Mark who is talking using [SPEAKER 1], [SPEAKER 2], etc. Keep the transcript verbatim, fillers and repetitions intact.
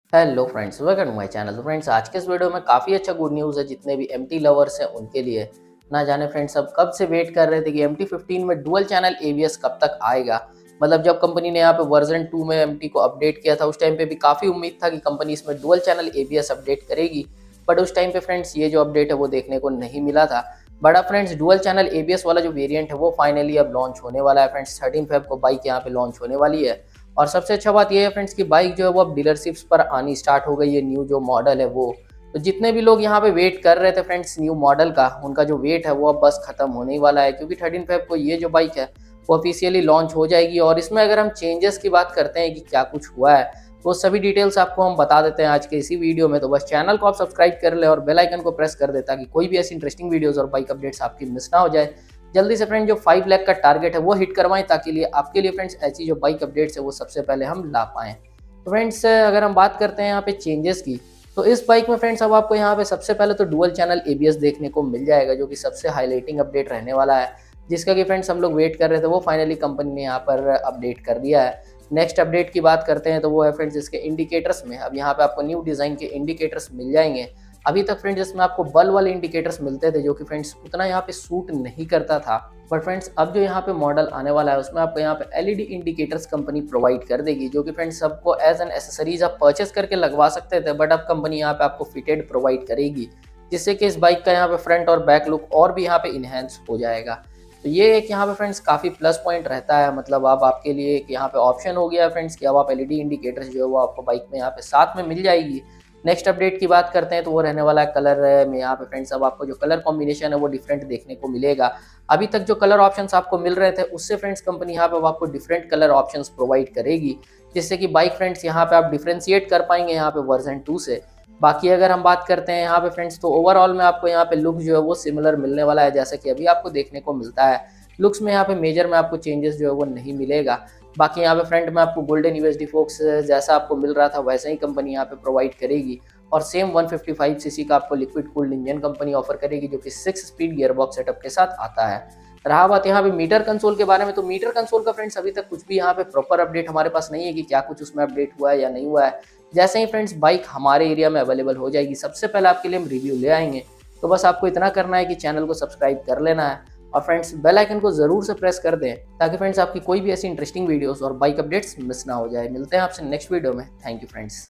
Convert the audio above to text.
[SPEAKER 1] Hello friends, welcome to my channel. तो friends, आज के इस वीडियो में काफ़ी अच्छा गुड न्यूज़ है जितने भी एम टी लवर्स हैं उनके लिए। ना जाने फ्रेंड्स, अब कब से वेट कर रहे थे कि एम टी फिफ्टीन में dual channel A B S कब तक आएगा। मतलब जब कंपनी ने यहाँ पे वर्जन टू में एम टी को अपडेट किया था, उस टाइम पे भी काफ़ी उम्मीद था कि कंपनी इसमें dual channel A B S update करेगी। बट उस टाइम पे फ्रेंड्स ये जो अपडेट है वो देखने को नहीं मिला था। बट अब friends dual channel A B S वाला जो वेरियंट है वो फाइनली अब लॉन्च होने वाला है। फ्रेंड्स थर्टीन फेब को बाइक यहाँ पे लॉन्च होने वाली है। और सबसे अच्छा बात यह है फ्रेंड्स कि बाइक जो है वो अब डीलरशिप्स पर आनी स्टार्ट हो गई है। न्यू जो मॉडल है वो, तो जितने भी लोग यहाँ पे वेट कर रहे थे फ्रेंड्स न्यू मॉडल का, उनका जो वेट है वो अब बस खत्म होने ही वाला है। क्योंकि थर्टीन फेब को ये जो बाइक है वो ऑफिशियली लॉन्च हो जाएगी। और इसमें अगर हम चेंजेस की बात करते हैं कि क्या कुछ हुआ है, तो सभी डिटेल्स आपको हम बता देते हैं आज के इसी वीडियो में। तो बस चैनल को आप सब्सक्राइब कर ले और बेल आइकन को प्रेस कर दे ताकि कोई भी ऐसी इंटरेस्टिंग वीडियोस और बाइक अपडेट्स आपकी मिस ना हो जाए। जल्दी से फ्रेंड जो फाइव लाख का टारगेट है वो हिट करवाएं ताकि लिए आपके लिए फ्रेंड्स ऐसी जो बाइक अपडेट्स है वो सबसे पहले हम ला पाएँ। तो फ्रेंड्स अगर हम बात करते हैं यहाँ पे चेंजेस की, तो इस बाइक में फ्रेंड्स अब आपको यहाँ पे सबसे पहले तो dual channel A B S देखने को मिल जाएगा, जो कि सबसे हाईलाइटिंग अपडेट रहने वाला है, जिसका कि फ्रेंड्स हम लोग वेट कर रहे थे। वो फाइनली कंपनी ने यहाँ पर अपडेट कर दिया है। नेक्स्ट अपडेट की बात करते हैं तो वो है फ्रेंड्स इसके इंडिकेटर्स में। अब यहाँ पे आपको न्यू डिज़ाइन के इंडिकेटर्स मिल जाएंगे। अभी तक फ्रेंड्स इसमें आपको बल्ब वाले इंडिकेटर्स मिलते थे, जो कि फ्रेंड्स उतना यहाँ पे सूट नहीं करता था। बट फ्रेंड्स अब जो यहाँ पे मॉडल आने वाला है उसमें आपको यहाँ पे L E D indicators company provide कर देगी, जो कि फ्रेंड्स सबको एज एन एसेसरीज आप परचेस करके लगवा सकते थे। बट अब कंपनी यहाँ पे आपको फिटेड प्रोवाइड करेगी, जिससे कि इस बाइक का यहाँ पे फ्रंट और बैक लुक और भी यहाँ पे इन्हेंस हो जाएगा। तो ये एक यहाँ पे फ्रेंड्स काफ़ी प्लस पॉइंट रहता है। मतलब अब आपके लिए एक यहाँ पे ऑप्शन हो गया है फ्रेंड्स कि अब आप एल ई डी इंडिकेटर्स जो है वो आपको बाइक में यहाँ पे साथ में मिल जाएगी। नेक्स्ट अपडेट की बात करते हैं तो वो रहने वाला है कलर में। यहाँ पे फ्रेंड्स अब आपको जो कलर कॉम्बिनेशन है वो डिफरेंट देखने को मिलेगा। अभी तक जो कलर ऑप्शंस आपको मिल रहे थे उससे फ्रेंड्स कंपनी यहाँ पे आपको डिफरेंट कलर ऑप्शंस प्रोवाइड करेगी, जिससे कि बाइक फ्रेंड्स यहाँ पे आप डिफ्रेंशिएट कर पाएंगे यहाँ पे वर्जन टू से। बाकी अगर हम बात करते हैं यहाँ पे फ्रेंड्स, तो ओवरऑल में आपको यहाँ पे लुक जो है वो सिमिलर मिलने वाला है, जैसे कि अभी आपको देखने को मिलता है। लुक्स में यहाँ पे मेजर में आपको चेंजेस जो है वो नहीं मिलेगा। बाकी यहाँ पे फ्रंट में आपको golden U S D forks जैसा आपको मिल रहा था वैसे ही कंपनी यहाँ पे प्रोवाइड करेगी। और same one fifty five C C का आपको liquid cooled engine company offer करेगी, जो कि सिक्स स्पीड गियरबॉक्स सेटअप के साथ आता है। रहा बात यहाँ पे मीटर कंसोल के बारे में, तो मीटर कंसोल का फ्रेंड्स अभी तक कुछ भी यहाँ पे प्रॉपर अपडेट हमारे पास नहीं है कि क्या कुछ उसमें अपडेट हुआ है या नहीं हुआ है। जैसे ही फ्रेंड्स बाइक हमारे एरिया में अवेलेबल हो जाएगी सबसे पहले आपके लिए हम रिव्यू ले आएंगे। तो बस आपको इतना करना है कि चैनल को सब्सक्राइब कर लेना है और फ्रेंड्स बेल आइकन को जरूर से प्रेस कर दें ताकि फ्रेंड्स आपकी कोई भी ऐसी इंटरेस्टिंग वीडियोस और बाइक अपडेट्स मिस ना हो जाए। मिलते हैं आपसे नेक्स्ट वीडियो में। Thank you friends.